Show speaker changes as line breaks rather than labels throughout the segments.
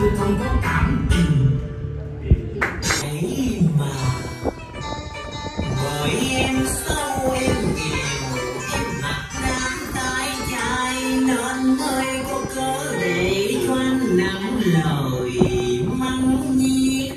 tôi không có cảm tình. Ấy mà bởi em xấu em nghèo, em mặt nam tay dài nên mới có cớ để cho anh nặng lời mắng nhiếc.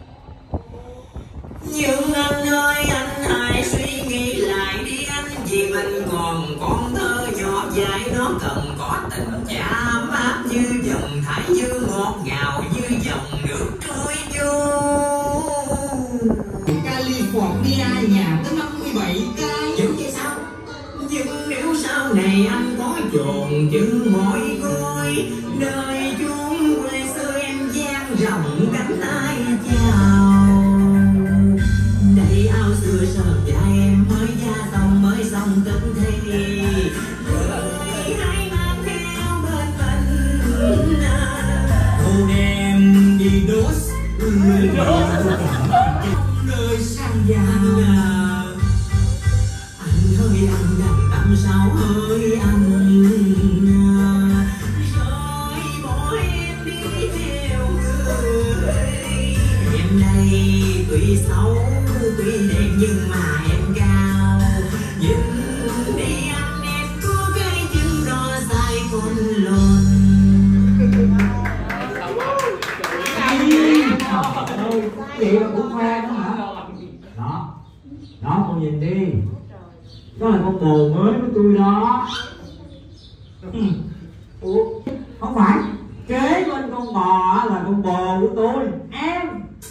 Nhưng anh ơi anh hãy suy nghĩ lại đi anh, vì mình còn con thơ nhỏ dại, nó cần có tình chạm áp như dòng thải dương, ngọt ngào như dòng nước trôi vô. California nhà tới 57 cái. Nhưng vậy sao? Nhưng nếu sau này anh có chồn chừng mỏi gối, nơi chốn quê xưa em dang rộng cánh tay chào. Đây áo xưa sờn và em mới xong tính thi. Người hãy mang theo bên mình hôn em đi đốt người nơi sang giang. Anh ơi anh đành tâm sao ơi anh, rồi bỏ em đi theo người. Em đây tuy xấu tuy đẹp nhưng mà em cao, nhìn đi anh em có cái chân đo dài con lồn.
Vậy mà cũng khoe đó hả? Đó con nhìn đi, đó là con bồ mới của tôi đó. Ủa không phải, kế bên con bò là con bồ của tôi em.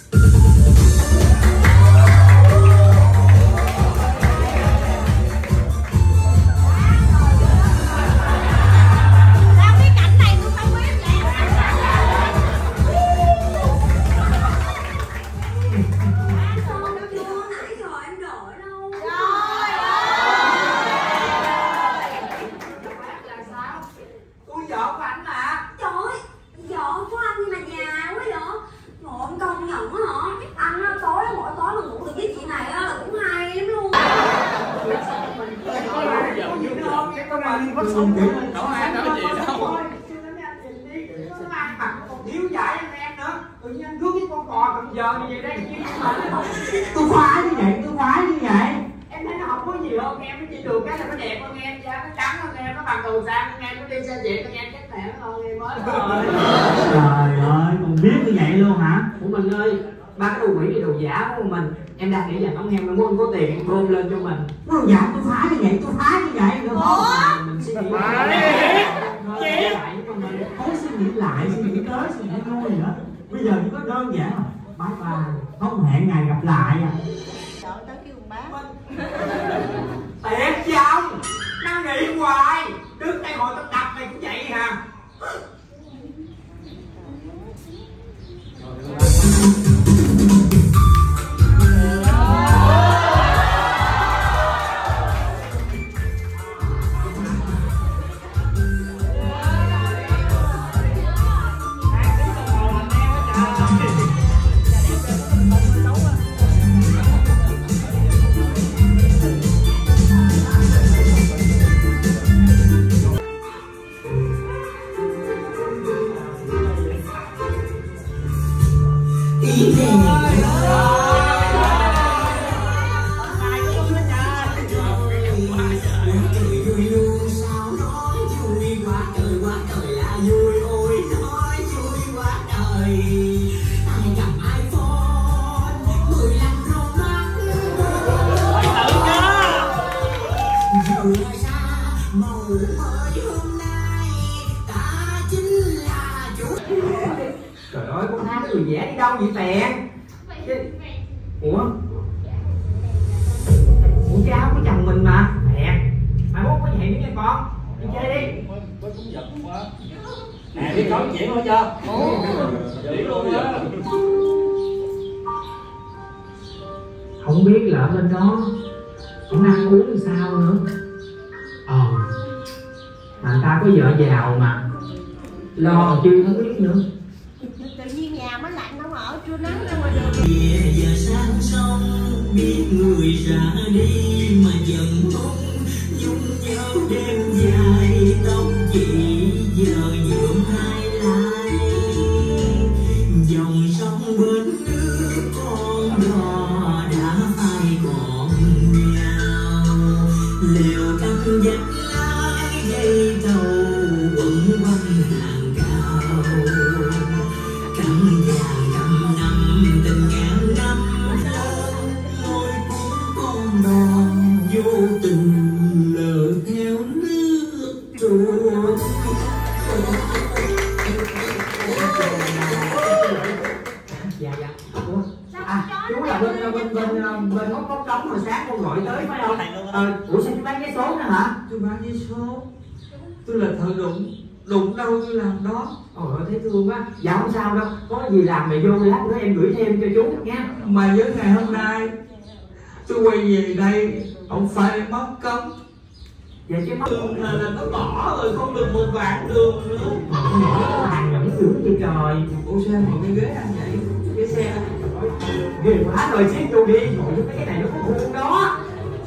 Tôi khoái như vậy.
Em thấy nó không có gì hơn em, nó chỉ được cái là nó đẹp hơn em, da nó trắng hơn em, nó bằng cầu sang hơn em, nó đi xe Việt hơn em, chắc khỏe hơn em mới rồi.
Trời ơi, còn biết như vậy luôn hả?
Ủa mình ơi, ba cái đồ quỷ này đồ giả của mình, em đang nghĩ rằng ông em muốn anh có tiền em gom lên cho mình.
Đồ giả tôi phá như vậy được không?
Mình suy nghĩ
Thôi suy nghĩ lại, suy nghĩ tới, suy nghĩ lui nữa. Bây giờ chỉ có đơn giản là bye bye, không hẹn ngày gặp lại à.
Trời tới kêu bác
Tiệt chứ ông, nó nghĩ hoài. Đứng đây hồi tao đập mày cũng vậy hả? Trời ơi, con tha cái người vẽ đi đâu vậy Tèn? Ủa cháu của chồng mình mà. Tèn, mai mốt có vậy nữa nha con. Đi chơi đi.
Có cũng giận quá. Nè, biết nói chuyện luôn chưa? Chuyện luôn á.
Không biết là ở bên đó cũng ăn uống làm sao nữa. Mà người ta có vợ giàu mà lo chưa không biết nữa.
Tự nhiên nhà mới lạnh không ở trưa nắng ra ngoài đường.
Giờ sang sông biết người ra đi mà dần trốn nhung nhớ đêm dài tóc chị giờ nhuộm hai lai.
có cống hồi sáng con gọi tới phải không? Ủa sao chú bán vé số nữa hả?
Tôi bán vé số. Tôi là thợ đụng đâu tôi làm đó.
Ôi thấy thương quá. Dạ không sao đâu, có gì làm mày vô lát nữa em gửi thêm cho chú nha.
Mà với ngày hôm nay tôi quay về đây không phải mất công.
Vậy chứ mất
Đường là nó bỏ rồi, không được một vạn đường nữa.
hàng vẫn dữ vậy trời.
Ủa sao ngồi cái ghế anh vậy? Cái xe
Ghê quá rồi, xếp vô đi, ngồi với cái này nó có khuôn đó.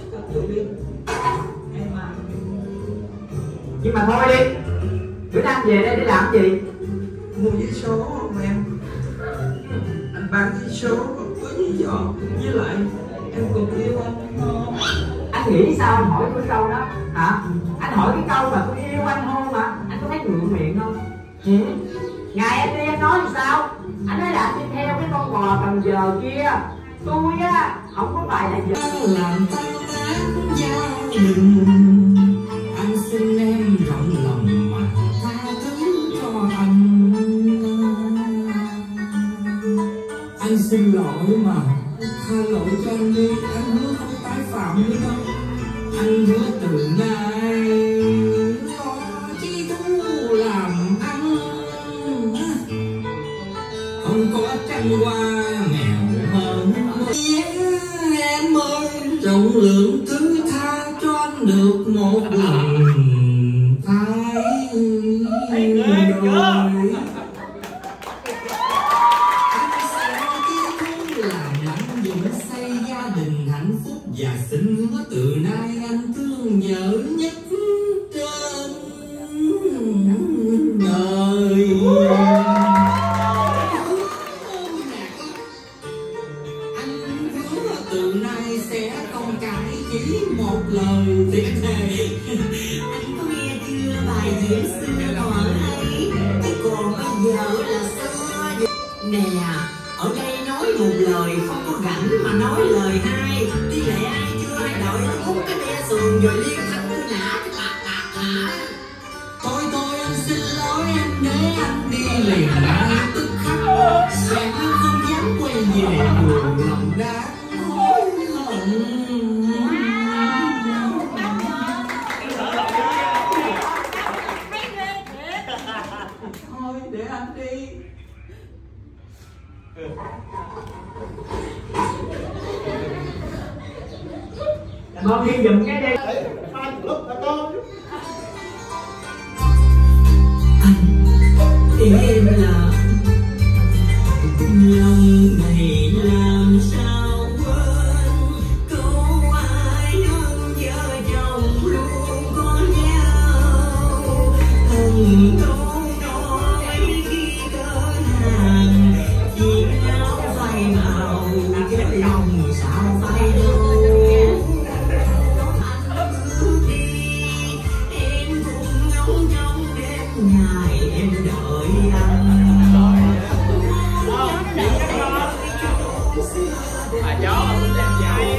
Nhưng mà thôi đi, bữa nay về đây để làm gì?
Mua vé số không em? Anh bán vé số với lý do với lại em còn yêu anh không?
Anh nghĩ sao anh hỏi cái câu đó hả? Anh hỏi cái câu mà tôi yêu anh không mà anh có thấy ngượng miệng không? Ngày em đi em nói thì sao? Anh nói là anh đi theo cái con bò Cần Giờ kia. Tôi á không có phải là vợ.
Làm tan nát gia đình, anh xin em rộng lòng mà tha thứ cho anh. Anh xin lỗi mà tha lỗi cho anh đi, anh hứa không tái phạm nữa đâu. Anh hứa từ nay lo chi thú làm ăn, không có tranh qua nghèo hơn. Em ơi, trọng lượng thứ tha cho anh được một lần thay rồi. Anh sẽ tiếp thu làm mạnh dũng xây gia đình hạnh phúc và xin hứa từ nay anh thương nhớ nhất trên đời. Từ nay sẽ không cãi chỉ một lời tuyệt thề. Anh có nghe chưa bài diễn xưa còn hay, chứ còn bây giờ là xưa. Nè, ở đây nói một lời không có rảnh mà nói lời hai. Đi lệ ai chưa ai đợi nó hút cái đe sườn rồi liên thanh tôi nã cái tạc hả? Thôi anh xin lỗi anh để anh đi liền ngay tức khắc. Sẽ không dám quay về buồn lòng đá.
Thôi để anh đi.
Con đi giùm cái đi.
Em là lòng này làm sao quên câu ai hơn vợ chồng luôn có nhau. Thần câu nói khi cỡ hàng chiếc áo phai màu cái lòng sao phai đâu. Anh bước đi em cũng ngóng trong đêm ngày em đợi anh.
Mà chó mình làm dạy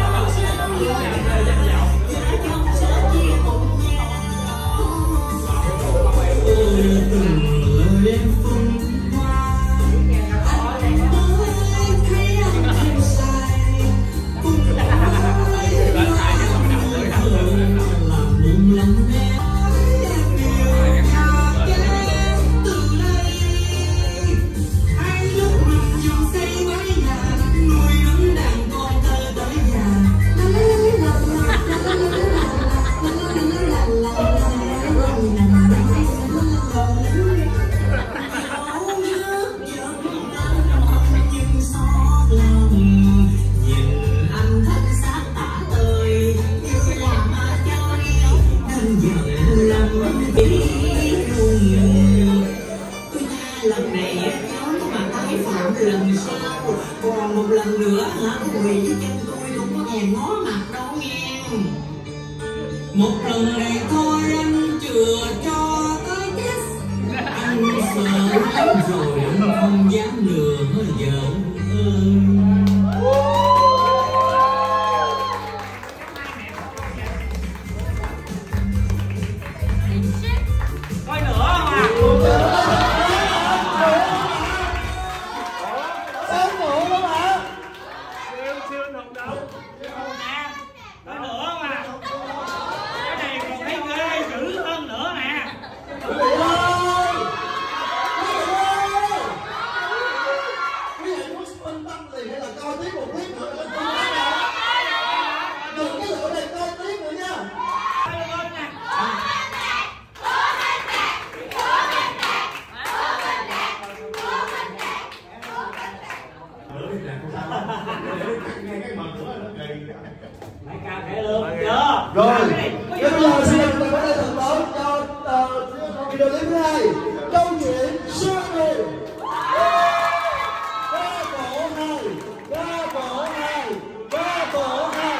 lần này nói mà tái phạm lần sau còn một lần nữa hả quỳ với chân tôi không có thèm ngó mặt đâu nghe. Một lần này thôi anh chừa cho tới chết. Anh sợ lắm rồi anh không dám lừa vợ ơi.
coi nữa mà siêu siêu đồng đâu.
là không sao.
Nghe cái mật nữa nó kỳ.
Phải cao thể luôn chưa?
Rồi, bây giờ xin mời các bạn thật lớn cho video clip thứ 2. Câu chuyện Xuân Huyền. Ca cổ 2, ca cổ 2, ca cổ 2.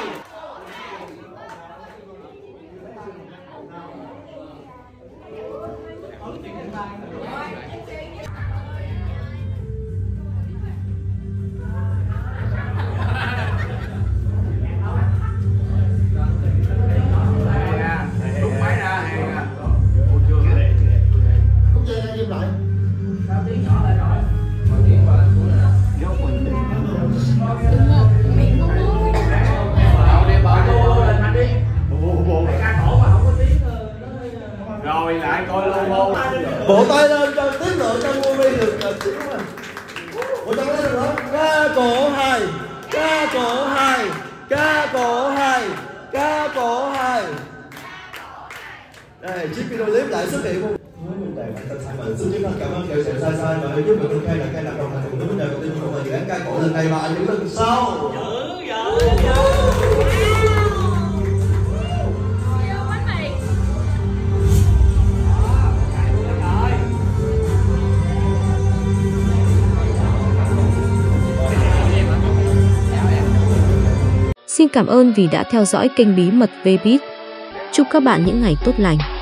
Rồi lại coi luôn.
Bộ tay lên cho tiết lộ cho movie được xíu mà. Bộ tay lên nữa. Ca cổ 2, ca cổ 2, ca cổ 2, ca cổ 2. Đây, chiếc video clip lại xuất hiện không? Xin chân thành cảm ơn nghệ sĩ Sai Sai và giúp mình khai là khai làm đồng hành cùng với vấn đề của team của mình dự án ca cổ lần này và anh những lần sau.
Xin cảm ơn vì đã theo dõi kênh Bí mật Vbiz. Chúc các bạn những ngày tốt lành.